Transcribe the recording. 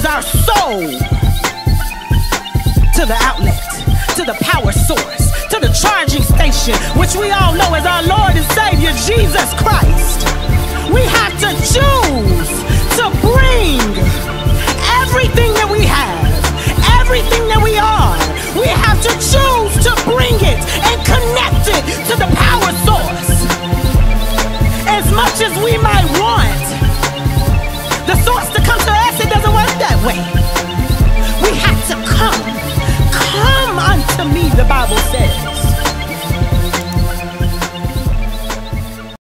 our soul to the outlet, to the power source, to the charging station, which we all know is our Lord and Savior, Jesus Christ. We have to choose to bring everything that we have, everything that we are. We have to choose to bring it and connect it to the power source. As much as we might want the source to come to us, it doesn't work that way. We have to come unto me, the Bible says.